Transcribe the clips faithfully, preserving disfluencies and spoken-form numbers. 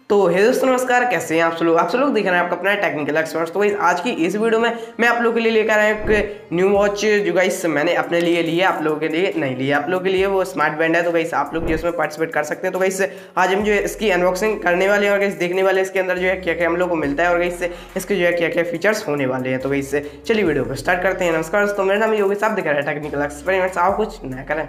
तो हे दोस्तों नमस्कार, कैसे हैं आप सब लोग आप सब लोग देख रहे हैं आपका अपना टेक्निकल एक्सपर्ट्स। तो गाइस आज की इस वीडियो में मैं आप लोगों के लिए लेकर आया एक न्यू वॉच जो गाइस मैंने अपने लिए लिया, आप लोगों के लिए नहीं लिया। आप लोगों के लिए वो स्मार्ट बैंड है, तो गाइस आप लोग जो इसमें पार्टिसिपेट कर सकते हैं। तो गाइस आज हम जो है इसकी अनबॉक्सिंग करने वाले हैं और गाइस देखने वाले इसके अंदर जो है क्या क्या हम लोग को मिलता है और गाइस इसके जो है क्या क्या फीचर्स होने वाले हैं। तो गाइस चलिए वीडियो को स्टार्ट करते हैं। नमस्कार दोस्तों, मेरा नाम योगेश, आप दिख रहा है टेक्निकल एक्सपेरिमेंट्स। आओ कुछ नया करें।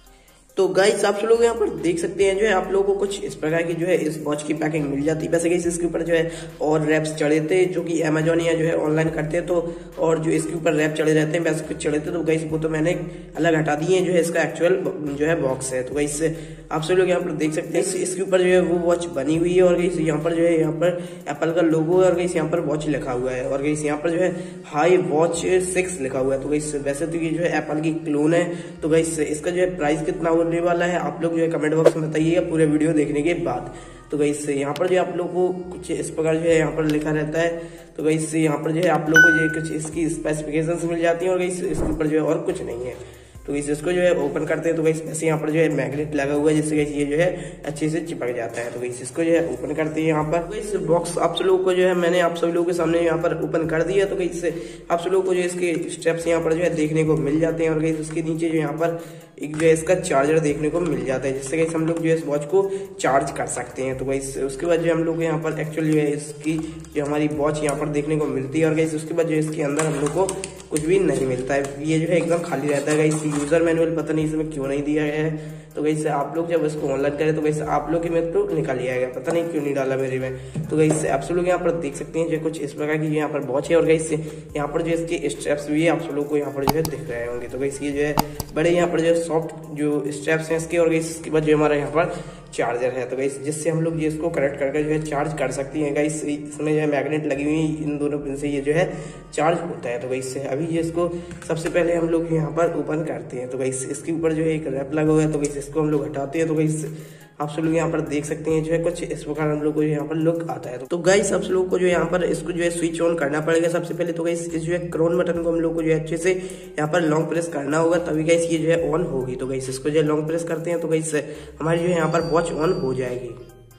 तो गाइस आप लोग यहाँ पर देख सकते हैं जो है आप लोगों को कुछ इस प्रकार की जो है इस वॉच की पैकिंग मिल जाती है। वैसे गाइस इसके ऊपर जो है और रैप्स चढ़े थे जो कि अमेजोन या जो है ऑनलाइन करते हैं, तो और जो इसके ऊपर रैप चढ़े रहते हैं वैसे कुछ चढ़े थे, तो गाइस वो तो मैंने अलग हटा दिए हैं। जो है इसका एक्चुअल जो है बॉक्स है। तो गाइस आप सब लोग यहाँ पर देख सकते हैं इसके ऊपर जो है वो वॉच बनी हुई है और गाइस यहाँ पर जो है यहाँ पर एप्पल का लोगो है और गाइस यहाँ पर वॉच लिखा हुआ है और गाइस यहाँ पर जो है हाई वॉच सिक्स लिखा हुआ है। तो गाइस वैसे तो ये जो है एप्पल की क्लोन है। तो गाइस इसका जो है प्राइस कितना होने वाला है आप लोग जो है कमेंट बॉक्स में बताइएगा पूरे वीडियो देखने के बाद। तो गाइस यहाँ पर जो आप लोग को कुछ इस प्रकार जो है यहाँ पर लिखा रहता है। तो गाइस यहाँ पर जो है आप लोग को जो है कुछ इसकी स्पेसिफिकेशंस मिल जाती हैं और गाइस इसके ऊपर जो है और कुछ नहीं है। तो गाइस इसको जो है ओपन करते हैं तो गाइस ऐसे यहाँ पर जो है मैग्नेट लगा हुआ है जिससे गाइस ये जो है अच्छे से चिपक जाता है। तो गाइस इसको जो है ओपन करते हैं यहाँ पर। तो इस बॉक्स आप सब लोगों को जो है मैंने आप सब लोगों के सामने यहाँ पर ओपन कर दिया। तो गाइस आप सब लोगों को जो इसके स्टेप्स यहाँ पर जो है देखने को मिल जाते हैं और गाइस उसके नीचे जो यहाँ पर एक जो है इसका चार्जर देखने को मिल जाता है जिससे गाइस हम लोग जो है इस वॉच को चार्ज कर सकते हैं। तो गाइस उसके बाद जो हम लोग यहाँ पर एक्चुअली जो है इसकी जो हमारी वॉच यहाँ पर देखने को मिलती है और गाइस उसके बाद जो इसके अंदर हम लोग को कुछ भी नहीं मिलता है। ये जो है एकदम खाली रहता है। गाइस यूजर मैनुअल पता नहीं इसमें क्यों नहीं दिया गया है। तो गाइस आप लोग जब इसको ऑनलाइन करें तो गाइस आप लोग के में तो निकाल लिया गया, पता नहीं क्यों नहीं डाला मेरे में। तो गाइस आप सब लोग यहाँ पर देख सकते हैं जो कुछ इस प्रकार की यहाँ पर वॉच है और गाइस यहाँ पर जो इसके स्ट्रैप्स भी है आप सब लोग को यहाँ पर जो है दिख रहे होंगे। तो गाइस ये जो है बड़े यहाँ पर जो सॉफ्ट जो स्ट्रैप्स हैं इसके और गाइस इसके बाद जो हमारा यहाँ पर चार्जर है। तो गाइस जिससे हम लोग ये इसको कनेक्ट करके जो है चार्ज कर सकते हैं। गाइस इसमें जो है मैग्नेट लगी हुई इन दोनों पिन से ये जो है चार्ज होता है। तो गाइस अभी ये इसको सबसे पहले हम लोग यहाँ पर ओपन करते हैं। तो गाइस इसके ऊपर जो है एक रैप लगा हुआ है तो गाइस इसको हम लोग हटाते हैं। तो गाइस आप सब लोग यहाँ पर देख सकते हैं जो है कुछ इस प्रकार हम लोग को यहाँ पर लुक आता है। तो गाइस आप सब लोग को जो यहाँ पर इसको जो है स्विच ऑन करना पड़ेगा सबसे पहले। तो गाइस इस जो है क्रोन बटन को हम लोग को जो है अच्छे से यहाँ पर लॉन्ग प्रेस करना होगा तभी गाइस ये जो है ऑन होगी। तो गाइस इसको जो है लॉन्ग प्रेस करते हैं तो गाइस हमारी जो है यहाँ पर वॉच ऑन हो जाएगी।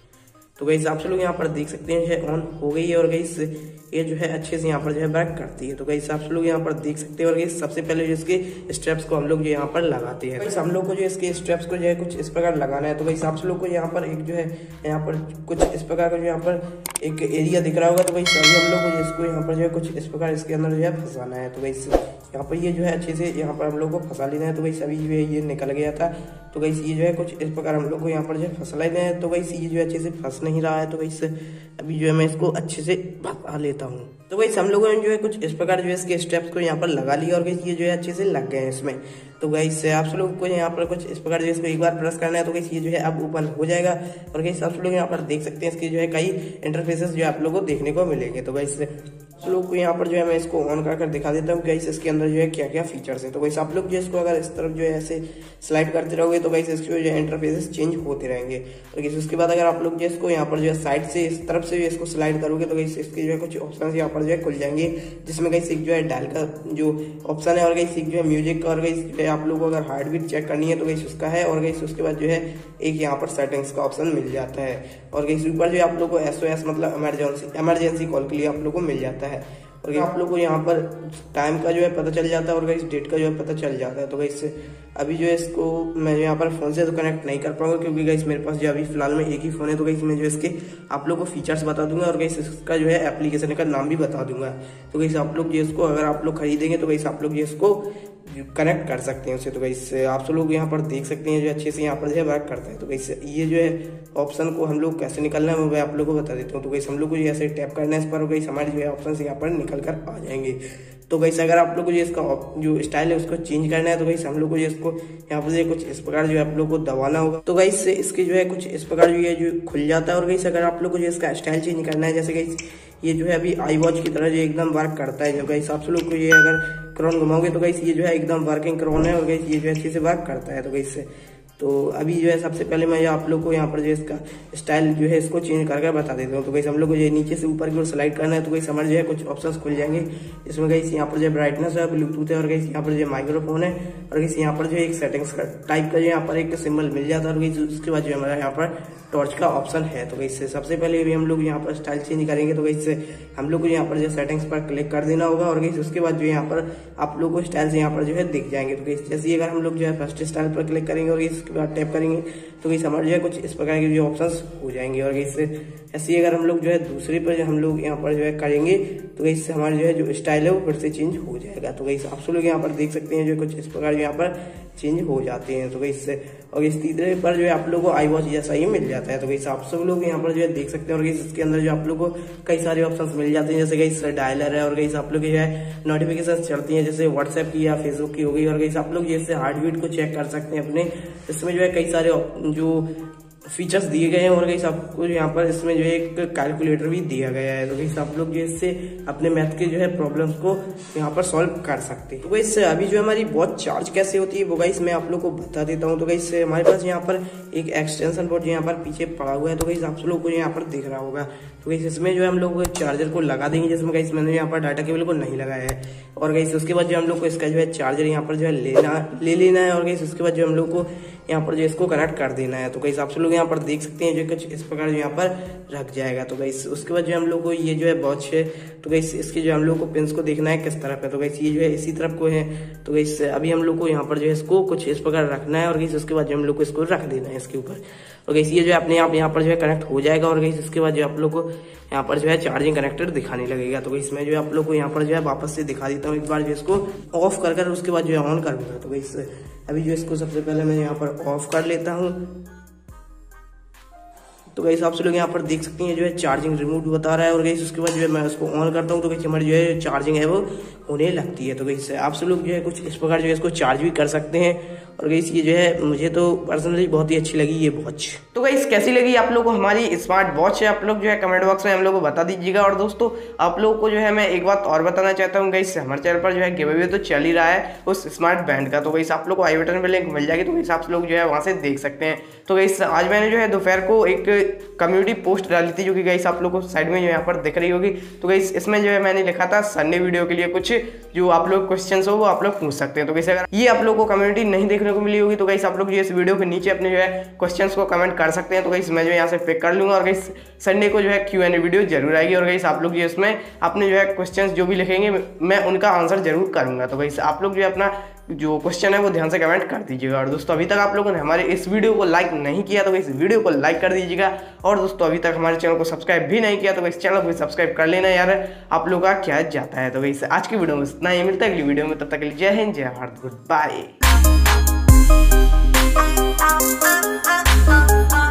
तो गाइस आप सब लोग यहाँ पर देख सकते हैं जो है ऑन हो गई है और गाइस ये जो है अच्छे से यहाँ पर जो है वर्क करती है। तो गाइस आप सब लोग यहाँ पर देख सकते हैं और गाइस सबसे पहले जो इसके स्ट्रैप्स को हम लोग जो यहाँ पर लगाते हैं। गाइस हम लोग को जो इसके स्ट्रैप्स को जो है कुछ इस प्रकार लगाना है। तो गाइस आप सब लोग को यहाँ पर एक जो है यहाँ पर कुछ इस प्रकार का जो यहाँ पर एक एरिया दिख रहा होगा। तो गाइस अभी हम लोग को इसको यहाँ पर जो है कुछ इस प्रकार इसके अंदर जो है फंसाना है। तो गाइस यहाँ पर ये जो है अच्छे से यहाँ पर हम लोग को फंसा लेना है। तो गाइस अभी जो है ये निकल गया था। तो गाइस ये जो है कुछ इस प्रकार हम लोग को यहाँ पर जो है फंसा लेना है। तो गाइस ये जो है अच्छे से फंस नहीं रहा है। तो गाइस अभी जो है मैं इसको अच्छे से फंसा लेता हूँ। तो गाइस हम लोगों ने जो है कुछ इस प्रकार जो है इसके स्टेप्स को यहाँ पर लगा लिया और गाइस ये जो है अच्छे से लग गए हैं इसमें। तो गाइस आप सब लोग को यहाँ पर कुछ इस प्रकार जो है इसको एक बार प्रेस करना है। तो गाइस ये जो है अब ओपन हो जाएगा और गाइस आप सब लोग यहाँ पर देख सकते हैं इसके जो है कई इंटरफेसेस जो आप लोगों को देखने को मिलेंगे। तो गाइस आप लोग को यहाँ पर जो है मैं इसको ऑन कर कर दिखा देता हूँ गाइस इसके अंदर जो है क्या क्या फीचर्स है। तो गाइस आप लोग जो इसको अगर इस तरफ जो है ऐसे स्लाइड करते रहोगे तो गाइस इसके जो है इंटरफेसेस चेंज होते रहेंगे। तो गाइस उसके बाद अगर आप लोग जो इसको यहाँ पर जो है साइड से इस तरफ से इसको स्लाइड करोगे तो गाइस इसके जो है कुछ ऑप्शन यहाँ पर जो है खुल जाएंगे जिसमें गाइस एक जो है डायल का जो ऑप्शन है और गाइस एक जो है म्यूजिक का और गाइस जो है आप लोग को अगर हार्ट बीट चेक करनी है तो गाइस उसका है और गाइस उसके बाद जो है एक यहाँ पर सेटिंग्स का ऑप्शन मिल जाता है और गाइस ऊपर जो आप लोग को एसओएस मतलब इमरजेंसी इमरजेंसी कॉल के लिए आप लोग को मिल जाता है और आप लोग को यहाँ पर टाइम का जो है पता चल जाता है और गाइस डेट का जो है पता चल जाता है। तो गाइस अभी जो है इसको मैं जो यहाँ पर फोन से तो कनेक्ट नहीं कर पाऊंगा क्योंकि गाइस मेरे पास जो अभी फिलहाल में एक ही फोन है। तो गाइस मैं जो इसके आप लोग को फीचर्स बता दूंगा और गाइस इसका जो है एप्लीकेशन का नाम भी बता दूंगा। तो गाइस आप लोग जो इसको अगर आप लोग खरीदेंगे तो गाइस आप लोग जो इसको कनेक्ट कर सकते हैं उससे। तो गाइस आप सब लोग यहाँ पर देख सकते हैं जो अच्छे से यहाँ पर जो है वर्क करता है। तो गाइस ये जो है ऑप्शन को हम लोग कैसे निकालना है वो मैं आप लोग को बता देता हूँ। तो गाइस हम लोग को ऐसे टैप करना है इस पर गाइस हमारी जो है ऑप्शन यहाँ पर निकल कर आ जाएंगे। तो गाइस अगर आप लोग को जो इसका जो स्टाइल है उसको चेंज करना है तो गाइस हम लोग को जो इसको यहाँ पर कुछ इस प्रकार जो है आप लोग को दबाना होगा। तो गाइस इसके जो है कुछ इस प्रकार जो है जो खुल जाता है और गाइस अगर आप लोग को जो इसका स्टाइल चेंज करना है जैसे गाइस ये जो है अभी आई वॉच की तरह जो एकदम वर्क करता है। जो गाइस आप सब लोग को ये अगर क्रोन घुमाओगे तो गाइस ये जो है एकदम वर्किंग क्रोन है और गाइस ये जो अच्छे से वर्क करता है। तो गाइस तो अभी जो है सबसे पहले मैं आप लोग को यहाँ पर जो इसका स्टाइल जो है इसको चेंज करके बता देता हूँ। तो गाइस हम लोग को जो नीचे से ऊपर की ओर स्लाइड करना है। तो गाइस हमारे जो है कुछ ऑप्शंस खुल जाएंगे, इसमें गाइस यहाँ पर जो है ब्राइटनेस है, ब्लूटूथ है, और गाइस यहाँ पर जो है माइक्रोफोन है, और गाइस यहाँ पर जो है एक सेटिंग्स का टाइप का जो यहाँ पर एक सिंबल मिल जाता है। और गाइस उसके बाद जो हमारा यहाँ पर टॉर्च का ऑप्शन है। तो गाइस सबसे पहले भी हम लोग यहाँ पर स्टाइल चेंज करेंगे। तो गाइस हम लोग को यहाँ पर जो सेटिंग्स पर क्लिक कर देना होगा, और गाइस उसके बाद जो यहाँ पर आप लोग को स्टाइल्स यहाँ पर जो है दिख जाएंगे। तो गाइस जैसे अगर हम लोग जो है फर्स्ट स्टाइल पर क्लिक करेंगे और इसके बाद टैप करेंगे तो गाइस हमारे जो है कुछ इस प्रकार के जो ऑप्शंस हो जाएंगे। और गाइस ऐसे अगर हम लोग जो है दूसरे पर जो हम लोग यहाँ पर जो है करेंगे तो गाइस हमारे जो है जो स्टाइल है वो फिर से चेंज हो जाएगा। तो गाइस आप लोग यहाँ पर देख सकते हैं जो कुछ इस प्रकार यहाँ पर चेंज हो जाते हैं। तो गाइस और इस तीसरे पर जो है आप लोगों को आई वॉच जैसा ही मिल जाता है। तो गाइस आप सब लोग यहाँ पर जो है देख सकते हैं, और गाइस इसके अंदर जो आप लोग को कई सारे ऑप्शंस मिल जाते हैं, जैसे गाइस डायलर है, और गाइस आप लोग जो है नोटिफिकेशन चलती है जैसे व्हाट्सएप की या फेसबुक की हो गई, और गाइस आप लोग जैसे हार्ट बीट को चेक कर सकते हैं अपने, इसमें जो है कई सारे जो फीचर्स दिए गए हैं। और गाइस आपको यहाँ पर इसमें जो है एक कैलकुलेटर भी दिया गया है। तो गाइस आप लोग जो इससे अपने मैथ के जो है प्रॉब्लम्स को यहाँ पर सॉल्व कर सकते हैं। तो गाइस अभी जो हमारी वॉच चार्ज कैसे होती है वो गाइस मैं आप लोग को बता देता हूँ। तो गाइस हमारे पास यहाँ पर एक एक्सटेंशन बोर्ड यहाँ पर पीछे पड़ा हुआ है। तो गाइस आप लोग को यहाँ पर दिख रहा होगा। तो गाइस इसमें जो है हम लोग चार्जर को लगा देंगे, जिसमें गाइस मैंने यहाँ पर डाटा केबल को नहीं लगाया है। और गाइस उसके बाद जो हम लोग को इसका जो है चार्जर यहाँ पर जो है लेना ले लेना है, और गाइस उसके बाद जो हम लोग को यहाँ पर जो इसको कनेक्ट कर देना है। तो गाइस आप लोग यहाँ पर देख सकते हैं जो कुछ इस प्रकार जो यहाँ पर रख जाएगा। तो गाइस उसके बाद जो हम लोग को ये जो है वॉच है, तो गाइस इसके जो हम लोग को पिंस को देखना है किस तरफ है। तो गाइस ये जो है इसी तरफ को है। तो गाइस अभी हम लोग को यहाँ पर जो है इसको कुछ इस प्रकार रखना है, और गाइस उसके बाद जो हम लोग को इसको रख देना है इसके ऊपर। और गाइस ये जो है अपने आप यहाँ पर जो है कनेक्ट हो जाएगा, और गाइस इसके बाद जो आप लोग को यहाँ पर जो है चार्जिंग कनेक्टर दिखाने लगेगा। तो गाइस मैं जो है आप लोग को यहाँ पर जो है वापस से दिखा देता हूँ एक बार, जो इसको ऑफ कर कर उसके बाद जो है ऑन करूंगा। तो गाइस अभी जो इसको सबसे पहले मैं यहाँ पर ऑफ कर लेता हूँ। तो गाइस आप लोग यहाँ पर देख सकते हैं जो है चार्जिंग रिमूव बता रहा है, और गाइस उसके बाद जो है मैं उसको ऑन करता हूँ तो गाइस हमारी जो है चार्जिंग है वो होने लगती है। तो गाइस आप सब लोग जो है कुछ इस प्रकार जो है इसको चार्ज भी कर सकते हैं। और गाइस ये जो है मुझे तो पर्सनली बहुत ही अच्छी लगी ये वॉच। तो गाइस कैसी लगी आप लोग को हमारी स्मार्ट वॉच है, आप लोग जो है कमेंट बॉक्स में हम लोग को बता दीजिएगा। और दोस्तों आप लोग को जो है मैं एक बात और बताना चाहता हूँ गाइस, हमारे चैनल पर जो है गिव अवे तो चल ही रहा है उस स्मार्ट बैंड का। तो गाइस आप लोग को आई बटन में लिंक मिल जाएगी, तो गाइस आप लोग जो है वहां से देख सकते हैं। तो गाइस आज मैंने जो है दोपहर को एक कम्युनिटी पोस्ट डाली थी, जो कि गाइस आप लोग को साइड में जो यहाँ पर दिख रही होगी। तो गाइस इसमें जो है मैंने लिखा था संडे वीडियो के लिए कुछ जो आप लोग क्वेश्चंस हो वो आप लोग पूछ सकते हैं। तो गाइस अगर ये आप लोग को कम्युनिटी नहीं देखने को मिली होगी तो गाइस आप लोग जो इस वीडियो के नीचे अपने जो है क्वेश्चंस को कमेंट कर सकते हैं। तो गाइस मैं जो यहाँ से पिक कर लूंगा, और गाइस संडे को जो है क्यू एंड ए वीडियो जरूर आएगी, और गाइस आप लोग जो इसमें अपने जो है क्वेश्चंस जो भी लिखेंगे मैं उनका आंसर जरूर करूंगा। तो गाइस आप लोग जो है अपना जो क्वेश्चन है वो ध्यान से कमेंट कर दीजिएगा। और दोस्तों अभी तक आप लोगों ने हमारे इस वीडियो को लाइक नहीं किया तो इस वीडियो को लाइक कर दीजिएगा। और दोस्तों अभी तक हमारे चैनल को सब्सक्राइब भी नहीं किया तो इस चैनल को सब्सक्राइब कर लेना यार, आप लोगों का क्या जाता है। तो वैसे आज की वीडियो में इतना ही, मिलता है अगली वीडियो में, तब तक के लिए जय हिंद, जय भारत, गुड बाय।